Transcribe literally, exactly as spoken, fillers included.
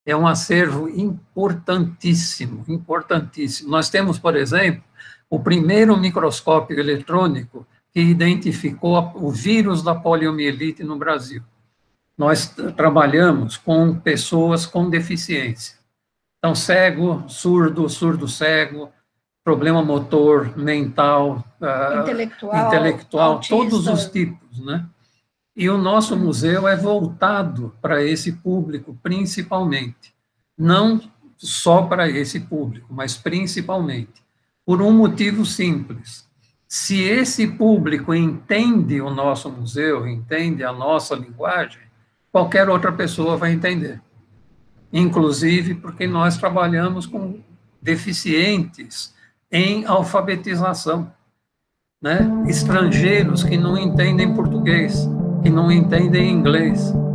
é um acervo importantíssimo, importantíssimo. Nós temos, por exemplo, o primeiro microscópio eletrônico que identificou o vírus da poliomielite no Brasil. Nós trabalhamos com pessoas com deficiência. Então, cego, surdo, surdo-cego, problema motor, mental, intelectual, uh, intelectual autista. Todos os tipos, né? E o nosso museu é voltado para esse público, principalmente. Não só para esse público, mas principalmente. Por um motivo simples. Se esse público entende o nosso museu, entende a nossa linguagem, qualquer outra pessoa vai entender. Inclusive porque nós trabalhamos com deficientes em alfabetização, né? Estrangeiros que não entendem português, que não entendem inglês.